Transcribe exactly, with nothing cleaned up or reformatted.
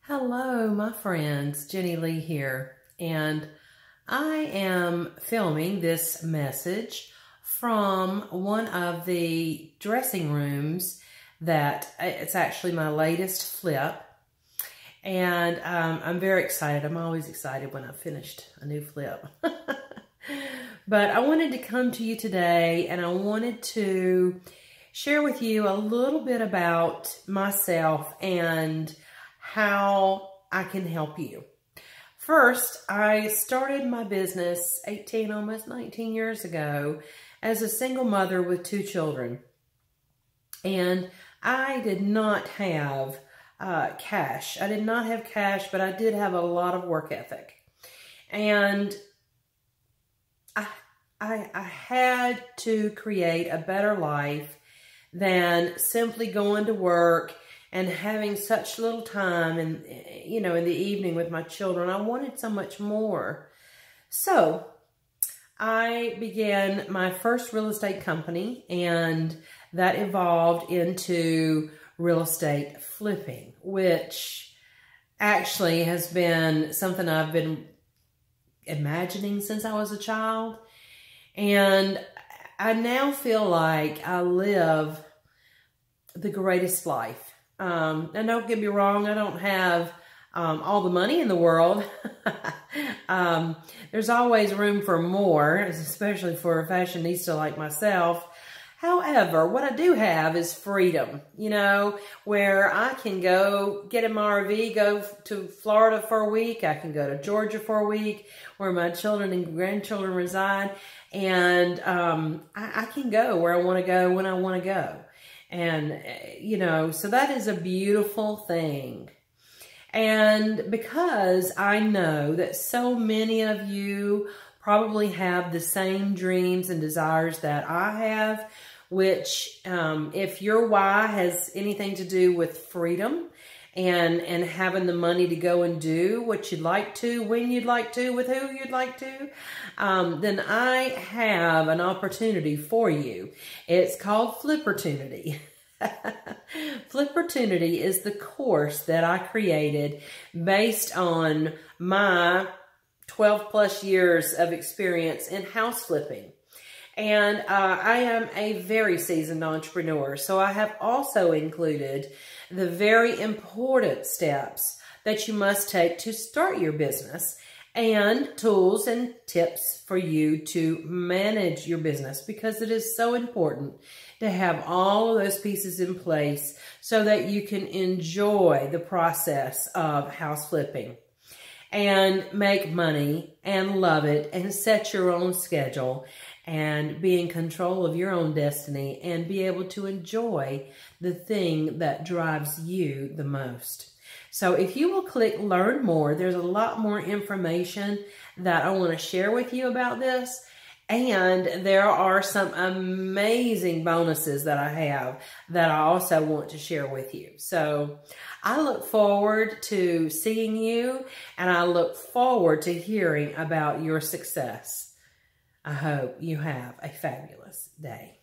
Hello, my friends. Jenny Lee here, and I am filming this message from one of the dressing rooms that it's actually my latest flip, and um, I'm very excited. I'm always excited when I've finished a new flip. But I wanted to come to you today, and I wanted to share with you a little bit about myself and how I can help you. First, I started my business eighteen, almost nineteen years ago as a single mother with two children. And I did not have uh, cash. I did not have cash, but I did have a lot of work ethic. And I, I, I had to create a better life than simply going to work and having such little time and, you know, in the evening with my children. I wanted so much more. So I began my first real estate company, and that evolved into real estate flipping, which actually has been something I've been imagining since I was a child. And I now feel like I live the greatest life. Um, and don't get me wrong, I don't have um, all the money in the world. um, there's always room for more, especially for a fashionista like myself. However, what I do have is freedom, you know, where I can go get in my R V, go to Florida for a week. I can go to Georgia for a week, where my children and grandchildren reside. And um, I, I can go where I want to go when I want to go. And, you know, so that is a beautiful thing. And because I know that so many of you probably have the same dreams and desires that I have, which um, if your why has anything to do with freedom and, and having the money to go and do what you'd like to, when you'd like to, with who you'd like to, um, then I have an opportunity for you. It's called Flippertunity. Flippertunity is the course that I created based on my twelve plus years of experience in house flipping. And uh, I am a very seasoned entrepreneur, so I have also included the very important steps that you must take to start your business, and tools and tips for you to manage your business, because it is so important to have all of those pieces in place so that you can enjoy the process of house flipping and make money and love it and set your own schedule and be in control of your own destiny and be able to enjoy the thing that drives you the most. So if you will click learn more, there's a lot more information that I want to share with you about this. And there are some amazing bonuses that I have that I also want to share with you. So I look forward to seeing you, and I look forward to hearing about your success. I hope you have a fabulous day.